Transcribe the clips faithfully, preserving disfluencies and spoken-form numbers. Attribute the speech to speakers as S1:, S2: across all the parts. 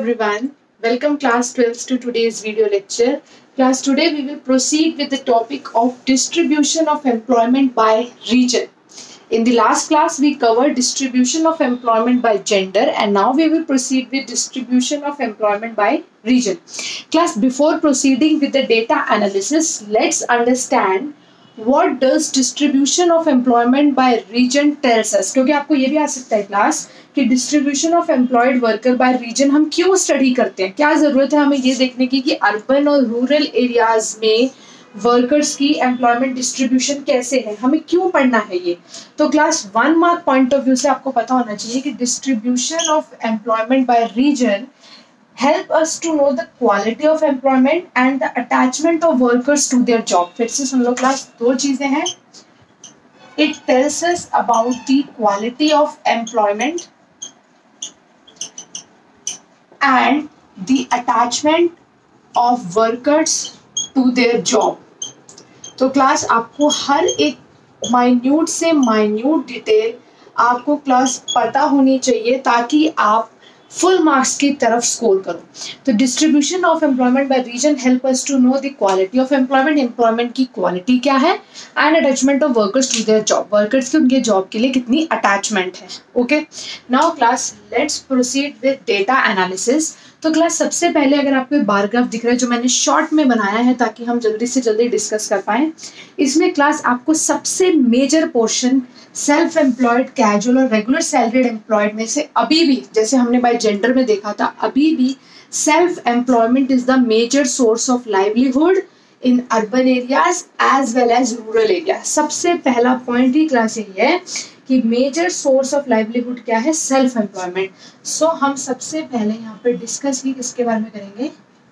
S1: everyone, welcome class twelve to today's video lecture. Class, today we will proceed with the topic of distribution of employment by region. In the last class we covered distribution of employment by gender, and now we will proceed with distribution of employment by region. Class, before proceeding with the data analysis, let's understand what does distribution of employment by region tells us. क्योंकि आपको ये भी आ सकता है class कि distribution of employed worker by region हम क्यों study करते हैं, क्या जरूरत है हमें ये देखने की कि अर्बन और रूरल एरियाज में वर्कर्स की एम्प्लॉयमेंट डिस्ट्रीब्यूशन कैसे है, हमें क्यों पढ़ना है ये. तो class one mark point of view से आपको पता होना चाहिए कि distribution of employment by region help us to know the quality of employment and the attachment of workers to their job. फिर से सुन लो क्लास, दो चीजें हैं. It tells us about the quality of employment and the attachment of workers to their job. तो class आपको हर एक minute से माइन्यूट डिटेल आपको क्लास पता होनी चाहिए ताकि आप फुल मार्क्स की तरफ स्कोर करो. तो distribution of employment by region help us to know the quality of employment, employment की क्वालिटी क्या है, and attachment of workers to their job, workers की उनके जॉब के लिए कितनी अटैचमेंट है. Okay, now class let's proceed with data analysis. तो क्लास सबसे पहले अगर आपको एक बार ग्राफ दिख रहा है जो मैंने शॉर्ट में बनाया है ताकि हम जल्दी से जल्दी डिस्कस कर पाएं, इसमें क्लास आपको सबसे major portion self employed, casual और रेगुलर सैलरीड एम्प्लॉयड में से अभी भी, जैसे हमने बाय जेंडर में देखा था, अभी भी self employment is the major source of livelihood in urban areas as well as rural area. सबसे पहला पॉइंट ही क्लास यही है कि मेजर सोर्स ऑफ लाइवलीहुड क्या है, सेल्फ एम्प्लॉयमेंट. सो हम सबसे पहले यहाँ पे डिस्कस ही किसके बारे में करेंगे,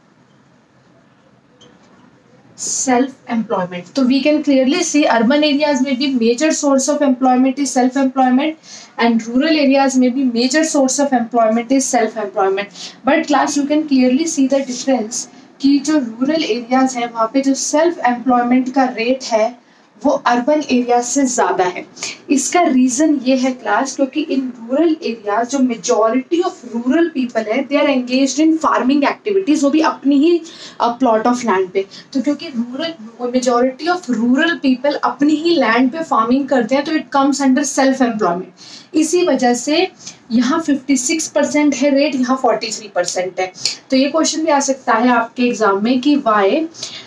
S1: सेल्फ एम्प्लॉयमेंट. तो we can clearly see urban areas में भी major source of employment is self employment and rural areas में भी major source of employment is self employment. But class you can clearly see the difference कि जो rural areas है वहाँ पे जो सेल्फ एम्प्लॉयमेंट का रेट है वो अर्बन एरिया से ज़्यादा है. इसका रीज़न ये है क्लास क्योंकि इन रूरल एरिया जो मेजॉरिटी ऑफ रूरल पीपल है they are engaged in farming activities, वो भी अपनी ही प्लॉट ऑफ लैंड पे. तो क्योंकि rural majority of rural people अपनी ही लैंड पे फार्मिंग करते हैं तो it comes under self employment. इसी वजह से यहाँ छप्पन परसेंट है रेट, यहाँ तैंतालीस परसेंट है. तो ये क्वेश्चन भी आ सकता है आपके एग्जाम में कि why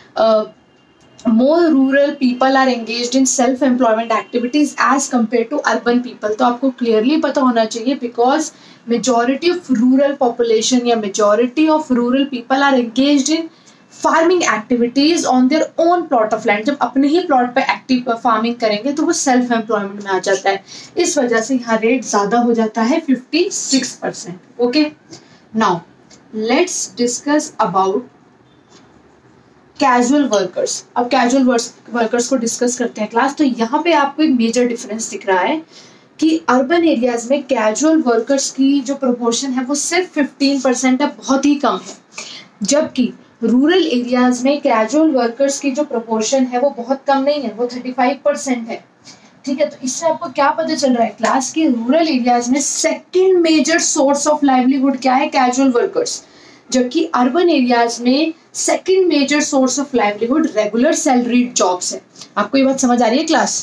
S1: more rural people are engaged in self employment activities as compared to urban people. तो आपको clearly पता होना चाहिए because majority of rural population या majority of rural people are engaged in farming activities on their own plot of land. जब अपने ही plot पे active farming करेंगे तो वो self employment में आ जाता है. इस वजह से यहाँ rate ज़्यादा हो जाता है छप्पन percent. Okay, now let's discuss about casual workers. अब कैजुअल वर्कर्स को डिस्कस करते हैं क्लास. तो यहाँ पे आपको एक मेजर डिफरेंस दिख रहा है कि अर्बन एरियाज में कैजुअल वर्कर्स की जो प्रोपोर्शन है वो सिर्फ पंद्रह परसेंट है, बहुत ही कम है, जबकि रूरल एरियाज में कैजुअल वर्कर्स की जो प्रोपोर्शन है वो बहुत कम नहीं है, वो पैंतीस परसेंट है. ठीक है, तो इससे आपको क्या पता चल रहा है क्लास कि रूरल एरियाज में second major source of livelihood क्या है, कैजुअल वर्कर्स, जबकि अर्बन एरियाज में second major source of livelihood regular salaried jobs है. आपको ये बात समझ आ रही है क्लास?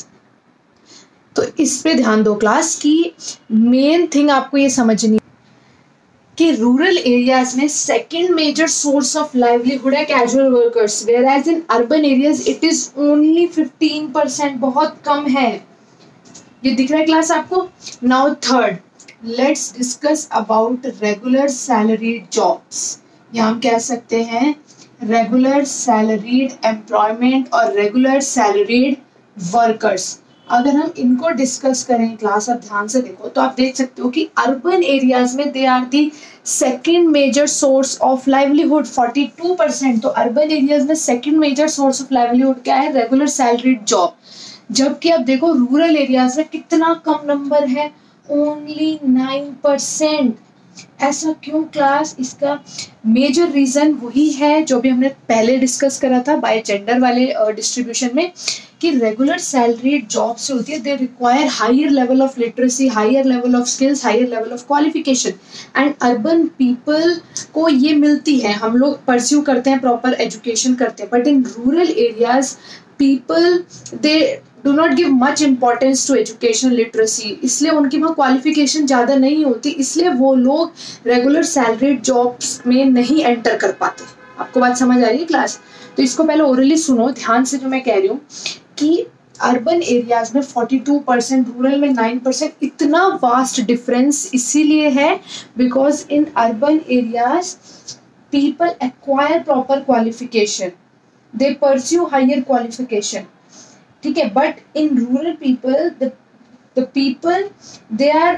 S1: तो इस पे ध्यान दो क्लास की मेन थिंग आपको ये समझनी कि रूरल एरियाज में second major source of livelihood है casual workers, whereas in urban areas it is only fifteen percent, बहुत कम है. ये दिख रहा है क्लास आपको? Now third, let's discuss about regular salaried jobs, या हम कह सकते हैं रेगुलर सैलरीड एम्प्लॉयमेंट और रेगुलर सैलरीड वर्कर्स. अगर हम इनको डिस्कस करें क्लास, अब ध्यान से देखो तो आप देख सकते हो कि अर्बन एरियाज में they are the second major source of livelihood बयालीस परसेंट. तो अर्बन एरियाज में second major source of livelihood क्या है, रेगुलर सैलरीड जॉब. जबकि अब देखो रूरल एरियाज में कितना कम नंबर है, ओनली नाइन परसेंट. ऐसा क्यों क्लास? इसका मेजर रीजन वही है जो भी हमने पहले डिस्कस करा था बाय जेंडर वाले डिस्ट्रीब्यूशन में, कि रेगुलर सैलरीड जॉब्स जो होती है they require higher level of literacy, higher level of skills, higher level of qualification, and urban people को ये मिलती है, हम लोग परस्यू करते हैं, प्रॉपर एजुकेशन करते हैं, but in rural areas people they do not give much importance to education literacy, इसलिए उनकी वहाँ क्वालिफिकेशन ज़्यादा नहीं होती, इसलिए वो लोग रेगुलर सैलरीड जॉब्स में नहीं एंटर कर पाते। आपको बात समझ आ रही है क्लास? तो इसको पहले ओरली सुनो ध्यान से, जो मैं कह रही हूँ कि अर्बन एरियाज में बयालीस परसेंट, रूरल में नौ परसेंट, इतना वास्ट डिफरेंस इसीलिए है because in urban areas people acquire proper qualification, they pursue higher qualification, ठीक है, but in rural people the the people they are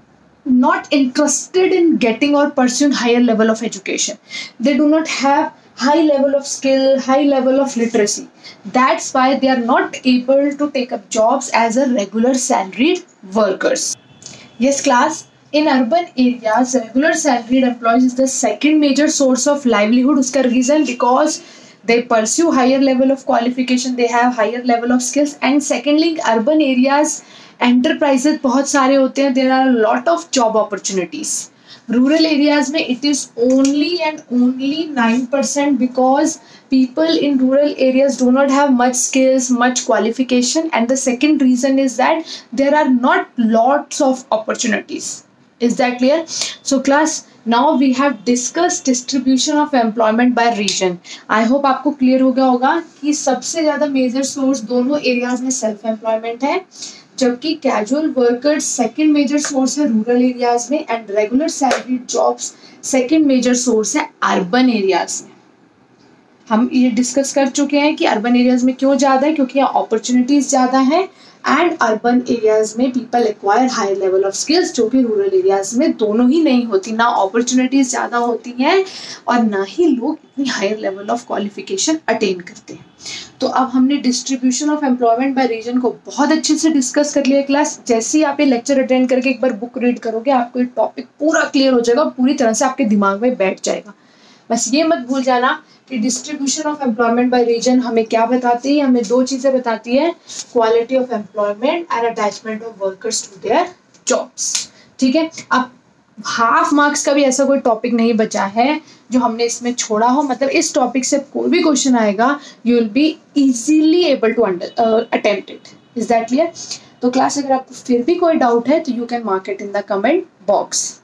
S1: not interested in getting or pursuing higher level of education. They do not have high level of skill, high level of literacy. That's why they are not able to take up jobs as a regular salaried workers. Yes class, in urban areas regular salaried employees is the second major source of livelihood. Uska reason because they pursue higher level of qualification, they have higher level of skills, and secondly in urban areas enterprises बहुत सारे होते हैं, there are lot of job opportunities. Rural areas में it is only and only nine percent because people in rural areas do not have much skills, much qualification, and the second reason is that there are not lots of opportunities. Is that clear? So class, now we have discussed distribution of employment by region. I hope आपको clear हो गया होगा कि सबसे ज़्यादा major source दोनों areas में self employment है, जबकि casual workers second major source है रूरल एरियाज में, and regular salaried jobs second major source है अर्बन एरियाज में. हम ये डिस्कस कर चुके हैं कि अर्बन एरियाज में क्यों ज़्यादा है, क्योंकि यहाँ अपॉर्चुनिटीज ज़्यादा है, एंड अर्बन एरियाज में people acquire higher level of skills, जो कि रूरल एरियाज में दोनों ही नहीं होती, ना अपॉर्चुनिटीज ज़्यादा होती हैं और ना ही लोग इतनी higher level of qualification attain करते हैं. तो अब हमने distribution of employment by region को बहुत अच्छे से डिस्कस कर लिया क्लास. जैसे ही आप ये लेक्चर अटेंड करके एक बार बुक रीड करोगे, आपको ये टॉपिक पूरा क्लियर हो जाएगा, पूरी तरह से आपके दिमाग में बैठ जाएगा. बस ये मत भूल जाना कि distribution of employment by region हमें क्या बताती है, हमें दो चीज़ें बताती है, quality of employment and attachment of workers to their jobs. ठीक है, अब हाफ मार्क्स का भी ऐसा कोई टॉपिक नहीं बचा है जो हमने इसमें छोड़ा हो, मतलब इस टॉपिक से कोई भी क्वेश्चन आएगा you will be easily able to under attempt it. Is that clear? तो क्लास अगर आपको फिर भी कोई डाउट है तो you can mark it in the comment box.